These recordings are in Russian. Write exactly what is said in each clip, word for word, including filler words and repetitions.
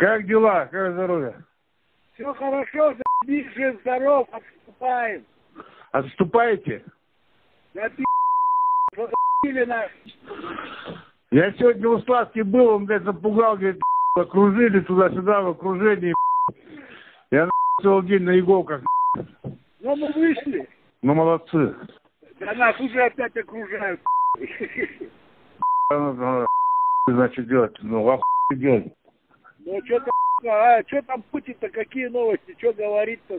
Как дела? Как здоровье? Все хорошо, заебись, жив, здоров, отступаем. Отступаете? Да ты, что за***ли нас? Я сегодня у Славки был, он, блядь, запугал, говорит, окружили туда-сюда в окружении. Я целый день на иголках. Ну мы вышли. Ну молодцы. Да нас уже опять окружают. Значит делать, ну охуй делать. Ну что там, а что там Путин-то, какие новости, что говорит-то?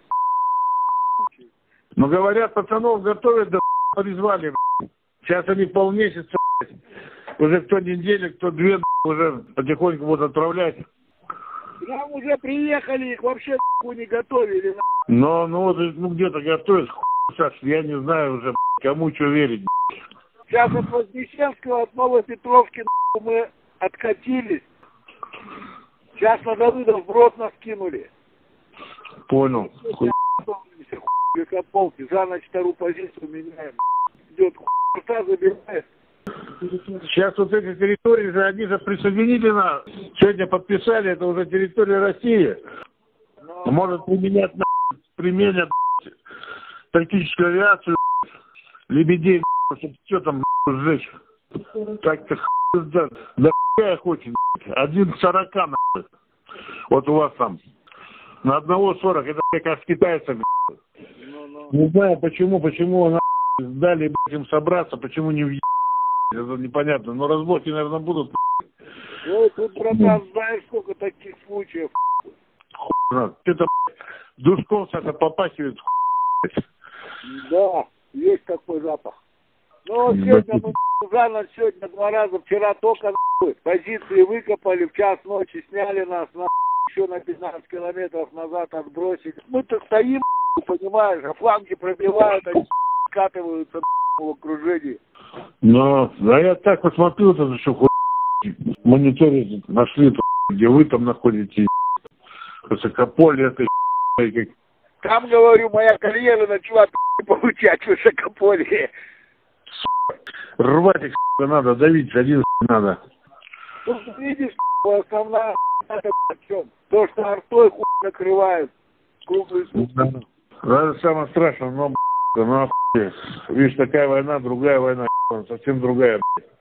Ну говорят, пацанов готовят, да призвали. Сейчас они полмесяца, уже кто неделю, кто две, уже потихоньку будут отправлять. Нам уже приехали, их вообще не готовили. Но, ну вот, ну где-то готовят, хуй, Саш, я не знаю уже, кому что верить. Сейчас от Вознесенского, от Новопетровки мы откатились. Сейчас на Давыдов брод нас кинули. Понял. Хуй. Полки. За ночь вторую позицию меняем. Идет хуйта, забирает. Сейчас вот эти территории же, они же присоединили нас. Сегодня подписали, это уже территория России. Но... Может применять, на... применят тактическую авиацию, лебедей, чтобы что там сжечь. Так-то да, да я очень. Один к сорока, нахуй. Вот у вас там. На одного сорок, это как с китайцев. Ну, ну. Не знаю почему, почему нахуй, дали блядь, им собраться, почему не въебали. Это непонятно, но разборки, наверное, будут. Ой, тут, братан, знаешь, сколько таких случаев. Хуй, что-то душком это попахивает. Хуй. Да, есть такой запах. Ну, вот сегодня мы за ночь, сегодня два раза, вчера только нахуй, позиции выкопали, в час ночи сняли нас, нахуй, еще на пятнадцать километров назад отбросили. Мы-то стоим, понимаешь, а фланги пробивают, они скатываются в окружении. Ну, да я так посмотрю, это что хуй мониторе нашли, где вы там находитесь, высокополе это как... Там, говорю, моя карьера начала получать в высокополе. Рвать их надо, давить один надо. Ну, видишь, основная это в чем? То, что артой хуй накрывает круглые сутки. Это самое страшное, но ну охуеть. Видишь, такая война, другая война, совсем другая.